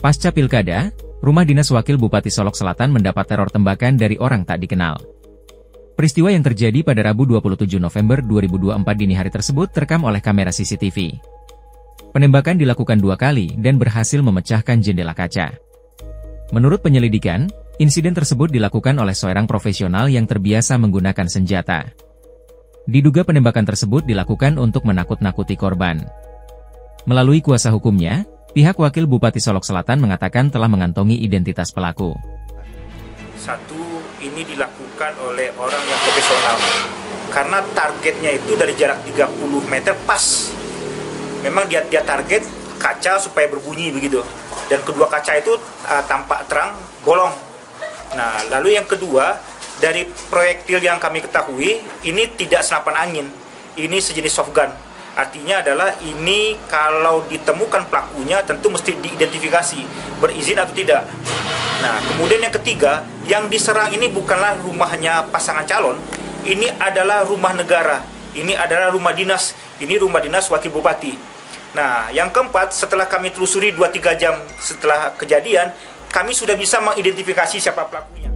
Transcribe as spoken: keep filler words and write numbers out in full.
Pasca pilkada, rumah dinas Wakil Bupati Solok Selatan mendapat teror tembakan dari orang tak dikenal. Peristiwa yang terjadi pada Rabu dua puluh tujuh November dua ribu dua puluh empat dini hari tersebut terekam oleh kamera C C T V. Penembakan dilakukan dua kali dan berhasil memecahkan jendela kaca. Menurut penyelidikan, insiden tersebut dilakukan oleh seorang profesional yang terbiasa menggunakan senjata. Diduga penembakan tersebut dilakukan untuk menakut-nakuti korban. Melalui kuasa hukumnya, pihak Wakil Bupati Solok Selatan mengatakan telah mengantongi identitas pelaku. Satu, ini dilakukan oleh orang yang profesional. Karena targetnya itu dari jarak tiga puluh meter pas. Memang dia, dia target kaca supaya berbunyi begitu. Dan kedua kaca itu uh, tampak terang, bolong. Nah, lalu yang kedua, dari proyektil yang kami ketahui, ini tidak senapan angin. Ini sejenis soft gun. Artinya adalah ini kalau ditemukan pelakunya tentu mesti diidentifikasi, berizin atau tidak. Nah, kemudian yang ketiga, yang diserang ini bukanlah rumahnya pasangan calon, ini adalah rumah negara, ini adalah rumah dinas, ini rumah dinas Wakil Bupati. Nah, yang keempat, setelah kami telusuri dua tiga jam setelah kejadian, kami sudah bisa mengidentifikasi siapa pelakunya.